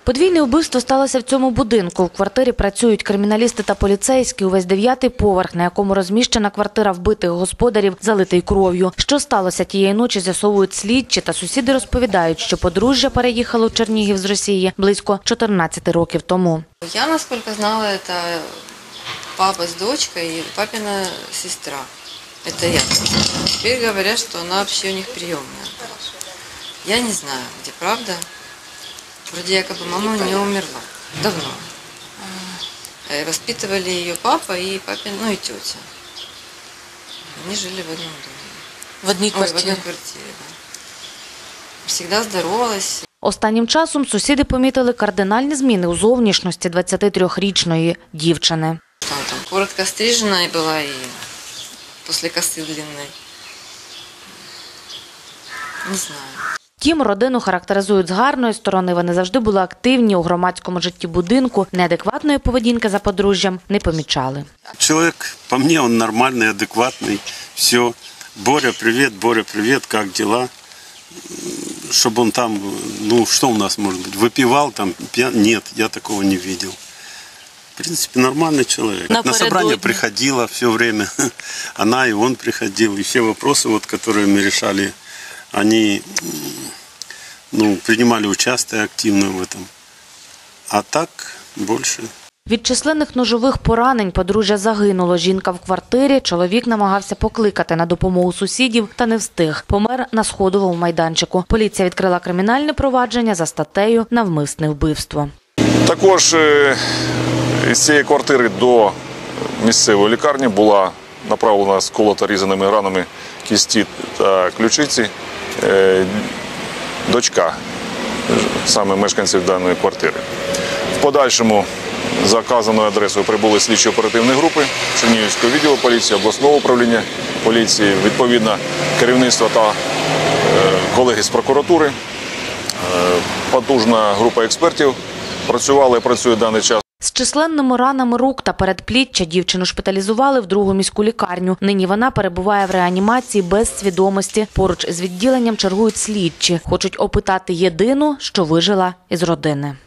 Подвійне вбивство сталося в цьому будинку. В квартирі працюють криміналісти та поліцейські. Увесь 9-й поверх, на якому розміщена квартира вбитих господарів, залитий кров'ю. Що сталося тієї ночі, з'ясовують слідчі, та сусіди розповідають, що подружжя переїхало в Чернігів з Росії близько 14 років тому. Я, насколько знала, это папа с дочкой и папина сестра. Это я. Теперь говорят, что она вообще у них приемная. Я не знаю, где правда. Вроде якобы мама у нее умерла. Давно. Воспитывали ее папа и папин, ну и тетя. Они жили в одном доме. В одній квартирі? В одной квартире, да. Всегда здоровалась. Останнім часом сусіди помітили кардинальні зміни у зовнішності 23-річної дівчини. Она там коротко стрижена была и после косы длинной. Не знаю. Втім, родину характеризують з гарної сторони. Вони завжди були активні у громадському житті будинку. Неадекватної поведінки за подружжям не помічали. Человек, по мне, он нормальный, адекватный. Все. Боря, привет, как дела? Чтобы он там, ну, что у нас может быть, выпивал там, нет, я такого не видел. В принципе, нормальный человек. На собрание приходила все время. Она и он приходил. И все вопросы, вот, которые мы решали, они, ну, принимали участие активно в этом. А так больше. Від численних ножових поранень подружжя загинуло. Жінка в квартирі, чоловік намагався покликати на допомогу сусідів та не встиг. Помер на сходовому майданчику. Поліція відкрила кримінальне провадження за статтею «Навмисне вбивство». Також із цієї квартири до місцевої лікарні була направлена сколота різаними ранами кісті та ключиці дочка саме мешканців даної квартири. В подальшому за вказаною адресою прибули слідчо-оперативні групи Чернігівського відділу поліції, обласного управління поліції, відповідно керівництва та колеги з прокуратури. Потужна група експертів працювала і працює в даний час. З численними ранами рук та передпліччя дівчину шпиталізували в другу міську лікарню. Нині вона перебуває в реанімації без свідомості. Поруч з відділенням чергують слідчі. Хочуть опитати єдину, що вижила із родини.